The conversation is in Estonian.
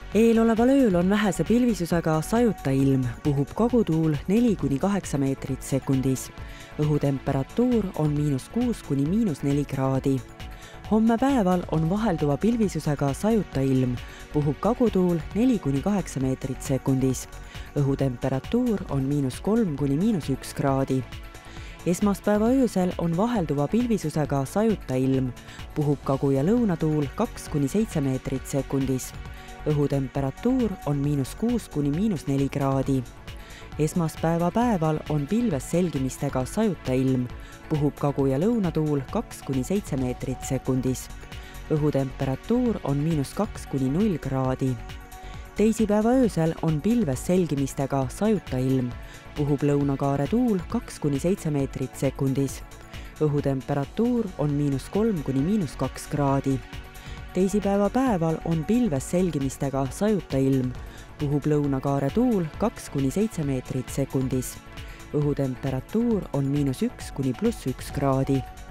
Eeloleval ööl on vähese pilvisusega sajuta ilm, puhub kogutuul 4–8 meetrit sekundis. Õhutemperatuur on –6 kuni –4 kraadi. Homme päeval on vahelduva pilvisusega sajuta ilm, puhub kogutuul 4–8 meetrit sekundis. Õhutemperatuur on –3 kuni –1 kraadi. Esmaspäeva öösel on vahelduva pilvisusega sajuta ilm, puhub kagu- ja lõunatuul 2–7 meetrit sekundis. Õhutemperatuur on –6 kuni –4 kraadi. Esmaspäeva päeval on pilves selgimistega sajuta ilm, puhub kagu- ja lõunatuul 2–7 meetrit sekundis. Õhutemperatuur on –2 kuni –0 kraadi. Teisipäeva öösel on pilves selgimistega sajuta ilm, puhub lõunakaare tuul 2–7 meetrit sekundis. Õhutemperatuur on –3 kuni –2 kraadi. Teisipäeva päeval on pilves selgimistega sajuta ilm, puhub lõunakaare tuul 2–7 meetrit sekundis. Õhutemperatuur on –1 kuni +1 kraadi.